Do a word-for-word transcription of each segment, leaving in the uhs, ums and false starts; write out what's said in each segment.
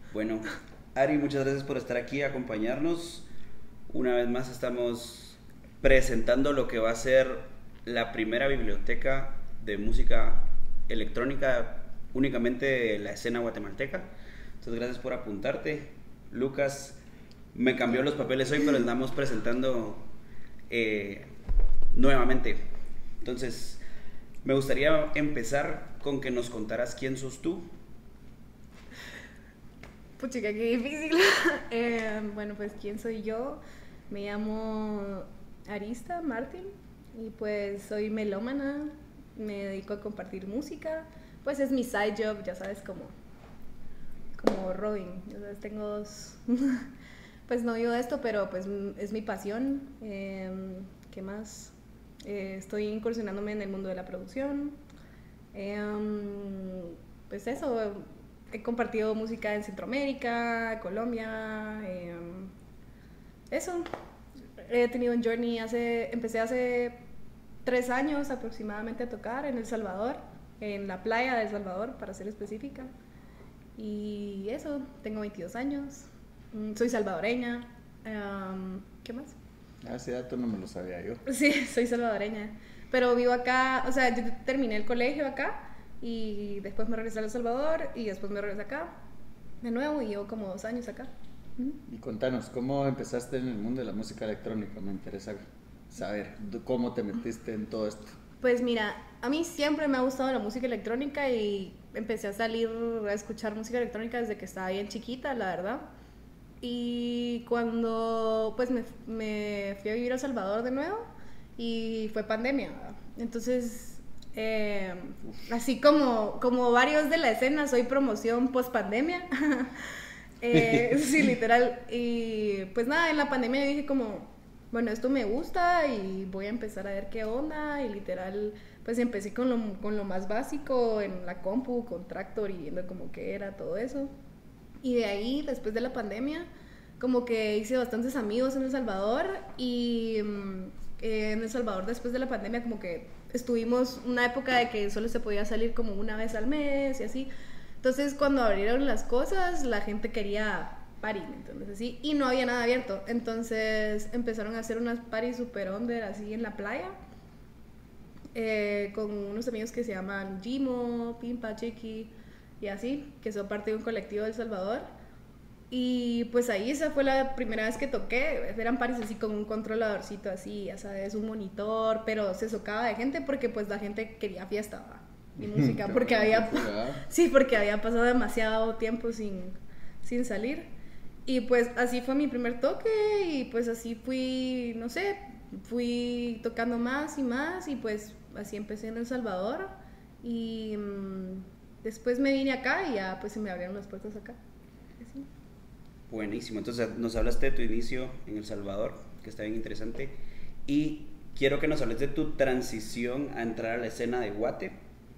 Bueno, Ari, muchas gracias por estar aquí, acompañarnos. Una vez más estamos presentando lo que va a ser la primera biblioteca de música electrónica únicamente de la escena guatemalteca. Entonces, gracias por apuntarte. Lucas me cambió los papeles hoy, pero estamos presentando eh, nuevamente. Entonces, me gustaría empezar con que nos contaras quién sos tú. Puchica, qué difícil. Eh, bueno, pues, ¿quién soy yo? Me llamo Arista Martin y pues soy melómana. Me dedico a compartir música. Pues es mi side job, ya sabes, como, como Robin. Ya sabes, tengo dos. Pues no vivo de esto, pero pues es mi pasión. Eh, ¿Qué más? Eh, estoy incursionándome en el mundo de la producción. Eh, pues eso. He compartido música en Centroamérica, Colombia, eh, eso. He tenido un journey, hace, empecé hace tres años aproximadamente a tocar en El Salvador, en la playa de El Salvador, para ser específica. Y eso, tengo veintidós años, soy salvadoreña. Um, ¿Qué más? Ah, ese dato no me lo sabía yo. Sí, soy salvadoreña, pero vivo acá, o sea, yo terminé el colegio acá. Y después me regresé a El Salvador y después me regresé acá de nuevo y llevo como dos años acá. Y contanos, ¿cómo empezaste en el mundo de la música electrónica? Me interesa saber cómo te metiste en todo esto. Pues mira, a mí siempre me ha gustado la música electrónica y empecé a salir a escuchar música electrónica desde que estaba bien chiquita, la verdad. Y cuando pues me, me fui a vivir a El Salvador de nuevo y fue pandemia, ¿verdad? Entonces... Eh, así como, como varios de la escena, soy promoción post pandemia. eh, sí, literal. Y pues nada, en la pandemia dije como, bueno, esto me gusta y voy a empezar a ver qué onda. Y literal, pues empecé con lo, con lo más básico en la compu, con Tractor y viendo como qué era todo eso. Y de ahí, después de la pandemia, como que hice bastantes amigos en El Salvador. Y eh, en El Salvador, después de la pandemia, como que estuvimos una época de que solo se podía salir como una vez al mes y así. Entonces cuando abrieron las cosas, la gente quería party, ¿entendés? Así, y no había nada abierto. Entonces empezaron a hacer unas parties super under así en la playa, eh, con unos amigos que se llaman Jimo, Pimpa, Chiqui y así, que son parte de un colectivo de El Salvador. Y pues ahí esa fue la primera vez que toqué. Eran pares así con un controladorcito así, ya sabes, un monitor, pero se socava de gente porque pues la gente quería fiesta, ¿va? Y música, porque había sí, porque había pasado demasiado tiempo sin, sin salir. Y pues así fue mi primer toque y pues así fui, no sé, fui tocando más y más y pues así empecé en El Salvador y mmm, después me vine acá y ya pues se me abrieron las puertas acá. Así. Buenísimo, entonces nos hablaste de tu inicio en El Salvador, que está bien interesante, y quiero que nos hables de tu transición a entrar a la escena de Guate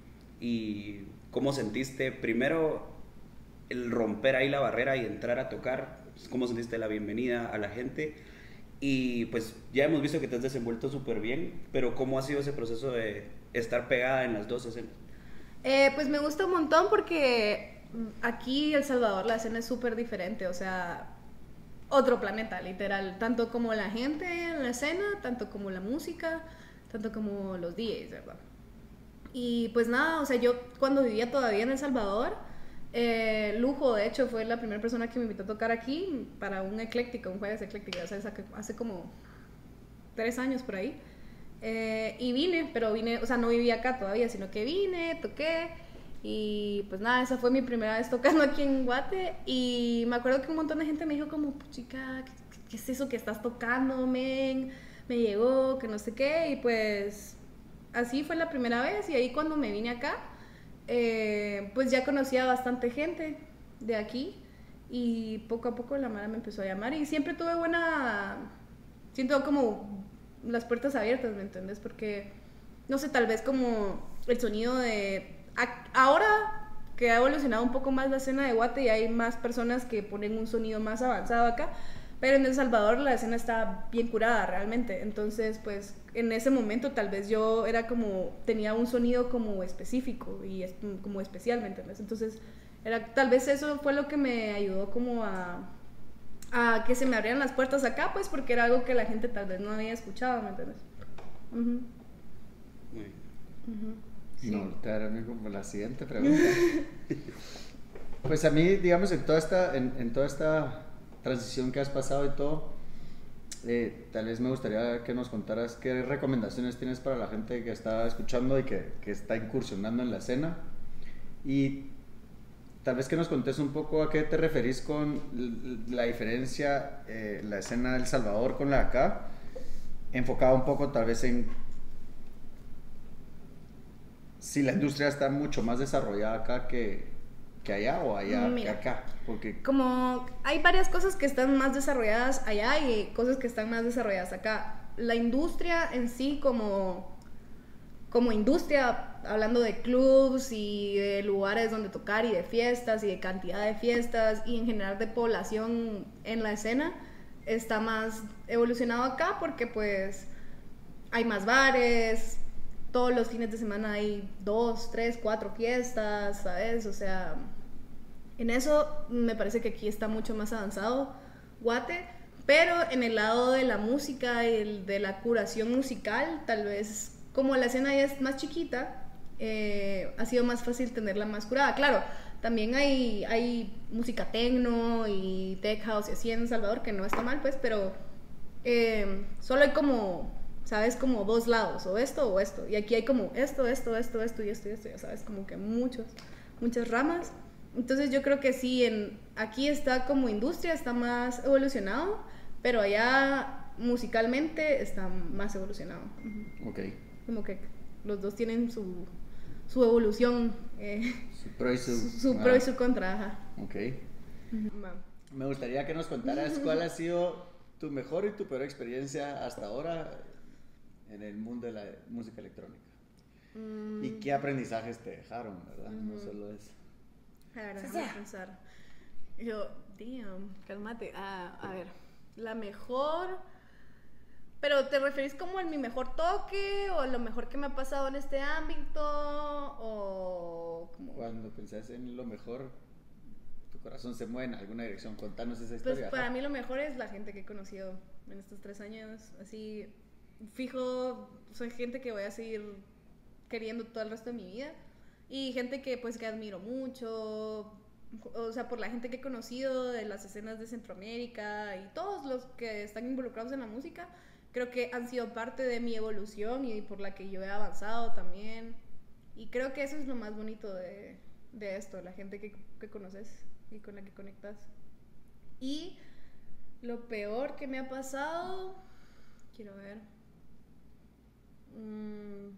y cómo sentiste primero el romper ahí la barrera y entrar a tocar, cómo sentiste la bienvenida a la gente y pues ya hemos visto que te has desenvuelto súper bien, pero cómo ha sido ese proceso de estar pegada en las dos escenas. Eh, pues me gusta un montón porque aquí El Salvador la escena es súper diferente, o sea, otro planeta, literal, tanto como la gente en la escena, tanto como la música, tanto como los D Js, ¿verdad? Y pues nada, o sea, yo cuando vivía todavía en El Salvador, eh, Lujo, de hecho, fue la primera persona que me invitó a tocar aquí para un ecléctico, un jueves ecléctico, o sea, hace como tres años por ahí. Eh, y vine, pero vine, o sea, no vivía acá todavía, sino que vine, toqué. Y pues nada, esa fue mi primera vez tocando aquí en Guate. Y me acuerdo que un montón de gente me dijo como, chica, ¿qué, qué es eso que estás tocando, men? Me llegó, que no sé qué. Y pues así fue la primera vez. Y ahí cuando me vine acá, eh, pues ya conocía a bastante gente de aquí. Y poco a poco la mara me empezó a llamar. Y siempre tuve buena... Siento como las puertas abiertas, ¿me entiendes? Porque, no sé, tal vez como el sonido de... Ahora que ha evolucionado un poco más la escena de Guate y hay más personas que ponen un sonido más avanzado acá, pero en El Salvador la escena está bien curada realmente. Entonces pues en ese momento tal vez yo era como, tenía un sonido como específico y es, como especial, ¿me entiendes? Entonces Era, tal vez eso fue lo que me ayudó como a, a que se me abrieran las puertas acá, pues porque era algo que la gente tal vez no había escuchado, ¿me entiendes? Uh-huh. Muy bien. Uh-huh. Sí. No, te haré como la siguiente pregunta. Pues a mí, digamos, en toda esta, en, en toda esta transición que has pasado y todo, eh, tal vez me gustaría que nos contaras qué recomendaciones tienes para la gente que está escuchando y que, que está incursionando en la escena, y tal vez que nos contes un poco a qué te referís con la diferencia, eh, la escena de El Salvador con la de acá, enfocada un poco tal vez en si la industria está mucho más desarrollada acá que, que allá, o allá Mira, que acá, porque como hay varias cosas que están más desarrolladas allá y cosas que están más desarrolladas acá. La industria en sí como, como industria, hablando de clubs y de lugares donde tocar y de fiestas y de cantidad de fiestas y en general de población en la escena, está más evolucionado acá porque pues hay más bares, todos los fines de semana hay dos, tres, cuatro fiestas, ¿sabes? O sea, en eso me parece que aquí está mucho más avanzado Guate, pero en el lado de la música y el de la curación musical, tal vez como la escena ya es más chiquita, eh, ha sido más fácil tenerla más curada. Claro, también hay, hay música techno y tech house y así en El Salvador, que no está mal, pues, pero eh, solo hay como, ¿sabes? Como dos lados, o esto o esto. Y aquí hay como esto, esto, esto, esto y esto y esto, ya sabes, como que muchos, muchas ramas. Entonces yo creo que sí, en, aquí está como industria, está más evolucionado, pero allá musicalmente está más evolucionado. Uh-huh. ok, Como que los dos tienen su, su evolución, eh, su pro y su, su, su ah, pro y su contra. Ajá. ok. Uh-huh. Me gustaría que nos contaras cuál ha sido tu mejor y tu peor experiencia hasta ahora en el mundo de la música electrónica. Mm. Y qué aprendizajes te dejaron, ¿verdad? Uh-huh. No solo eso. A ver, déjame pensar. Yo, damn, cálmate. Ah, a ver, la mejor... ¿Pero te referís como en mi mejor toque o lo mejor que me ha pasado en este ámbito o como... Cuando pensás en lo mejor, tu corazón se mueve en alguna dirección. Contanos esa Pues historia. para ¿no? mí lo mejor es la gente que he conocido en estos tres años. Así, fijo, soy gente que voy a seguir queriendo todo el resto de mi vida. Y gente que pues que admiro mucho, o sea, por la gente que he conocido de las escenas de Centroamérica y todos los que están involucrados en la música, creo que han sido parte de mi evolución y por la que yo he avanzado también. Y creo que eso es lo más bonito de, de esto, la gente que, que conoces y con la que conectas. Y lo peor que me ha pasado, quiero ver... Mmm,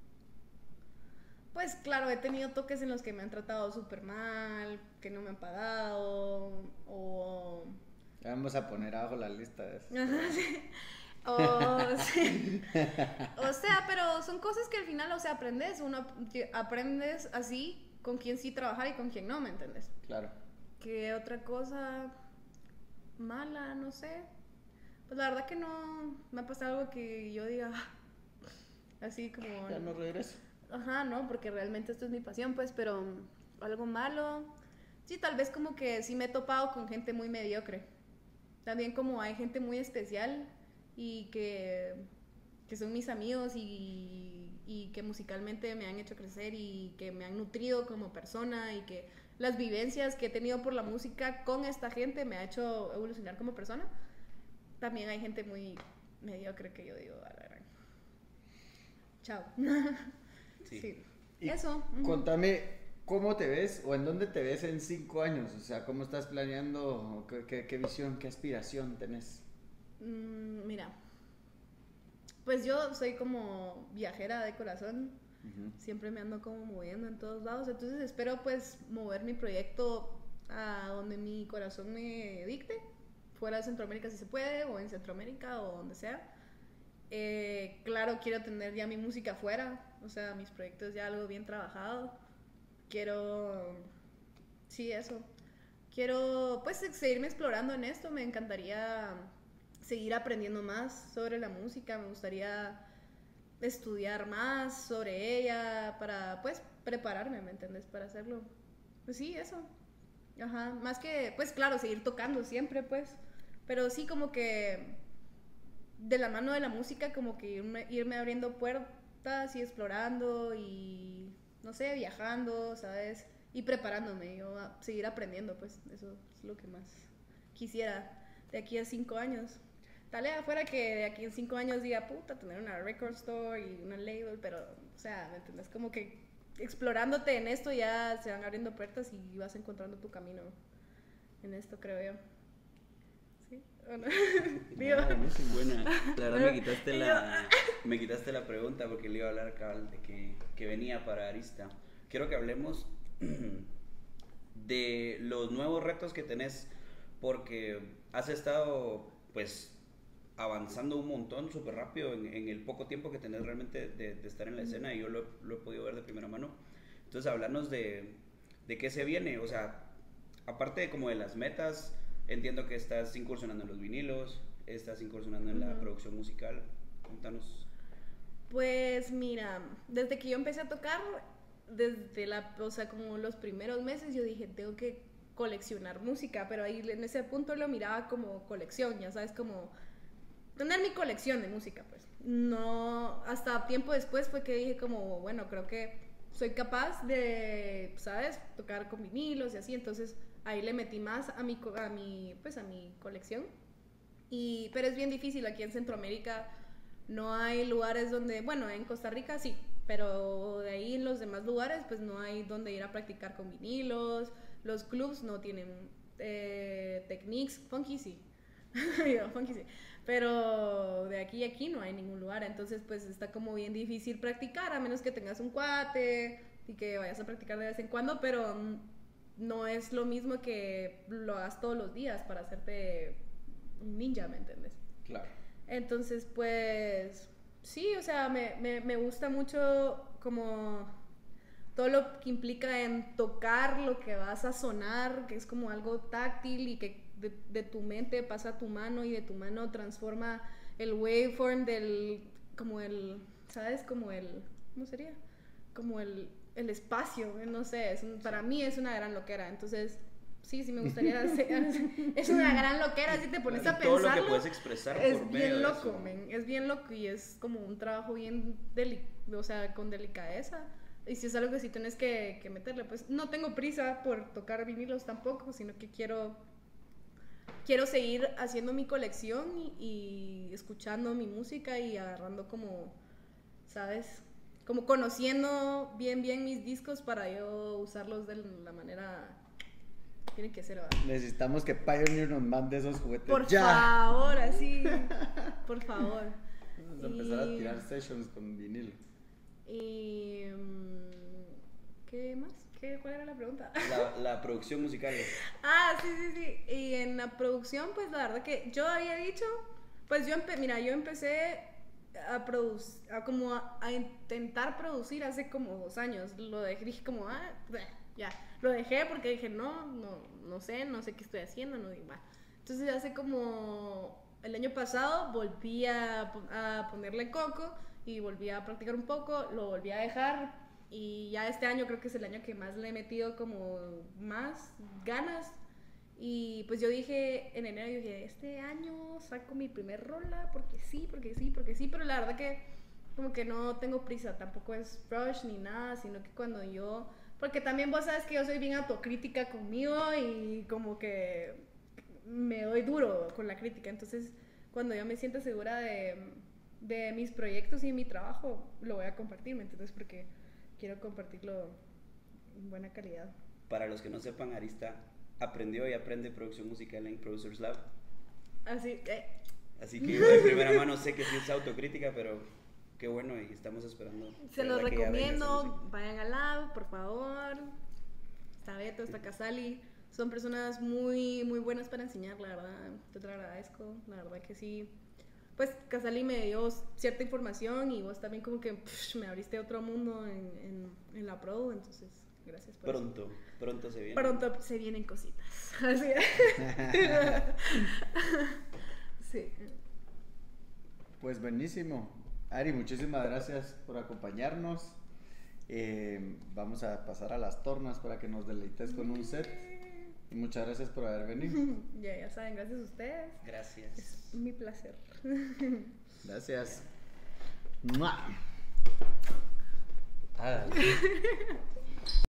Pues claro, he tenido toques en los que me han tratado súper mal, que no me han pagado, o... Vamos a poner abajo la lista de eso. sí. O, sí. O sea, pero son cosas que al final, o sea, aprendes, uno aprendes así con quién sí trabajar y con quién no, ¿me entiendes? Claro. ¿Qué otra cosa mala? No sé. Pues la verdad que no me ha pasado algo que yo diga así como... Ya no regreso. Ajá, no, porque realmente esto es mi pasión, pues, pero algo malo. Sí, tal vez como que sí me he topado con gente muy mediocre. También como hay gente muy especial y que, que son mis amigos y, y que musicalmente me han hecho crecer y que me han nutrido como persona y que las vivencias que he tenido por la música con esta gente me ha hecho evolucionar como persona. También hay gente muy mediocre que yo digo, a la gran. Chao. Sí. Sí. Y Eso. Contame, ¿cómo te ves o en dónde te ves en cinco años? O sea, ¿cómo estás planeando? ¿Qué, qué, qué visión, qué aspiración tenés? Mm, mira, pues yo soy como viajera de corazón. Uh-huh. Siempre me ando como moviendo en todos lados. Entonces espero pues mover mi proyecto a donde mi corazón me dicte. Fuera de Centroamérica si se puede, o en Centroamérica o donde sea. Eh, claro, quiero tener ya mi música afuera, o sea, mis proyectos ya algo bien trabajado. Quiero, sí, eso. Quiero, pues, seguirme explorando en esto. Me encantaría seguir aprendiendo más sobre la música. Me gustaría estudiar más sobre ella para, pues, prepararme, ¿me entiendes? Para hacerlo. pues sí, eso. Ajá, más que, pues claro, seguir tocando siempre, pues. Pero sí, como que de la mano de la música, como que irme, irme abriendo puertas y explorando y, no sé, viajando, ¿sabes? Y preparándome, yo a seguir aprendiendo, pues eso es lo que más quisiera de aquí a cinco años. Tal vez afuera que de aquí en cinco años diga, puta, tener una record store y una label, pero, o sea, ¿me entiendes? Como que explorándote en esto ya se van abriendo puertas y vas encontrando tu camino en esto, creo yo. ¿Sí? ¿O no? Digo, Ah, buenísimo, buena. La verdad me quitaste la, me quitaste la pregunta porque le iba a hablar cabal de que, que venía para Arista. Quiero que hablemos de los nuevos retos que tenés porque has estado pues avanzando un montón súper rápido en, en el poco tiempo que tenés realmente de, de estar en la escena y yo lo, lo he podido ver de primera mano. Entonces hablarnos de, de qué se viene, o sea, aparte de como de las metas, entiendo que estás incursionando en los vinilos, estás incursionando en uh-huh. la producción musical, contanos. Pues mira, desde que yo empecé a tocar, desde la, o sea, como los primeros meses yo dije, tengo que coleccionar música, pero ahí en ese punto lo miraba como colección, ya sabes, como tener mi colección de música, pues. No, hasta tiempo después fue que dije como, bueno, creo que soy capaz de, ¿sabes? Tocar con vinilos y así, entonces ahí le metí más a mi, a mi, pues a mi colección. Y, pero es bien difícil, aquí en Centroamérica no hay lugares donde, bueno, en Costa Rica sí, pero de ahí en los demás lugares pues no hay donde ir a practicar con vinilos, los clubs no tienen eh, techniques, funky sí. Yo, funky sí, pero de aquí a aquí no hay ningún lugar, entonces pues está como bien difícil practicar, a menos que tengas un cuate y que vayas a practicar de vez en cuando, pero no es lo mismo que lo hagas todos los días para hacerte un ninja, ¿me entiendes? Claro. Entonces pues sí, o sea, me, me, me gusta mucho como todo lo que implica en tocar lo que vas a sonar, que es como algo táctil y que de, de tu mente pasa a tu mano y de tu mano transforma el waveform del, como el, ¿sabes? Como el, ¿cómo sería? Como el, el espacio, no sé, es un, para mí es una gran loquera, entonces sí, sí me gustaría hacer, es una gran loquera, si te pones a pensarlo, todo lo que puedes expresar es por bien medio loco, de eso. Men, es bien loco y es como un trabajo bien, deli- o sea, con delicadeza. Y si es algo que sí tienes que, que meterle, pues no tengo prisa por tocar vinilos tampoco, sino que quiero quiero seguir haciendo mi colección y, y escuchando mi música y agarrando como, ¿sabes? Como conociendo bien bien mis discos para yo usarlos de la manera que tiene que ser, ¿verdad? Necesitamos que Pioneer nos mande esos juguetes por ya. favor, así, por favor. Vamos a empezar y... a tirar sessions con vinilo. Y ¿qué más? ¿Qué, ¿Cuál era la pregunta? La, la producción musical. Ah, sí, sí, sí. Y en la producción, pues la verdad que yo había dicho, pues yo, empe mira, yo empecé a producir, a como a, a intentar producir hace como dos años. Lo dejé, dije como, ah, bleh, ya. Lo dejé porque dije, no, no, no sé, no sé qué estoy haciendo, no digo, bah. Entonces hace como el año pasado volví a, a ponerle coco y volví a practicar un poco, lo volví a dejar y ya este año creo que es el año que más le he metido como más ganas y pues yo dije en enero, yo dije este año saco mi primer rola porque sí, porque sí, porque sí, pero la verdad que como que no tengo prisa, tampoco es rush ni nada, sino que cuando yo, porque también vos sabes que yo soy bien autocrítica conmigo y como que me doy duro con la crítica, entonces cuando yo me siento segura de de mis proyectos y mi trabajo, lo voy a compartir, ¿me entiendes? Porque quiero compartirlo en buena calidad. Para los que no sepan, Arista aprendió y aprende producción musical en Producers Lab. Así, eh. Así que yo de primera mano sé que sí es autocrítica, pero qué bueno y estamos esperando. Se los recomiendo, vayan al lab, por favor. Está Beto, está Casali. Son personas muy, muy buenas para enseñar, la verdad. Yo te lo agradezco, la verdad que sí. Pues Casali me dio cierta información y vos también como que pff, me abriste otro mundo en, en, en la pro, entonces gracias por pronto, eso. Pronto se vienen. Pronto se vienen cositas. Así. Sí. Pues buenísimo. Ari, muchísimas gracias por acompañarnos. Eh, vamos a pasar a las tornas para que nos deleites con un set. Y muchas gracias por haber venido. Ya, ya saben, gracias a ustedes. Gracias. Es mi placer. Gracias. ¡Mua! Ah, dale.